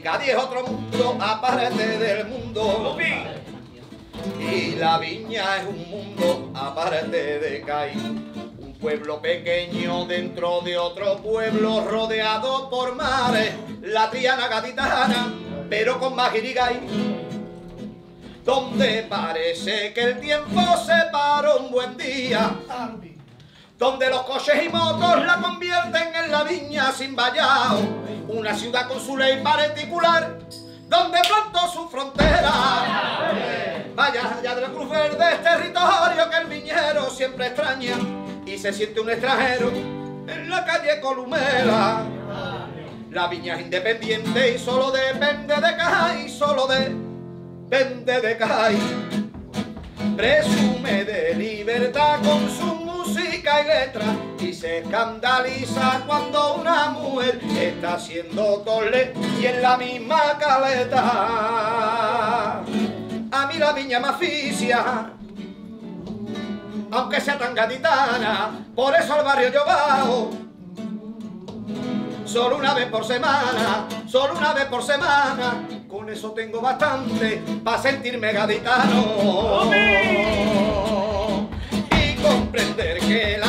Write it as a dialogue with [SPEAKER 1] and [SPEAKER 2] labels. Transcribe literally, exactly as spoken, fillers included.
[SPEAKER 1] Cádiz es otro mundo aparte del mundo. Y la Viña es un mundo aparte de Cádiz. Un pueblo pequeño dentro de otro pueblo rodeado por mares. La Triana gaditana, pero con más guirigay. Donde parece que el tiempo se paró un buen día. Donde los coches y motos la convierten en la Viña sin vallado. Una ciudad con su ley particular, donde plantó su frontera. Vaya allá de la Cruz Verde es territorio que el viñero siempre extraña y se siente un extranjero en la calle Columela. La Viña es independiente y solo depende de Cádiz, solo depende de Cádiz. Presume de libertad con su música y letra y se escandaliza cuando una mujer está haciendo tole y en la misma caleta. A mí la Viña me asfixia, aunque sea tan gaditana, por eso al barrio yo bajo solo una vez por semana, solo una vez por semana. Con eso tengo bastante para sentirme gaditano y comprender que la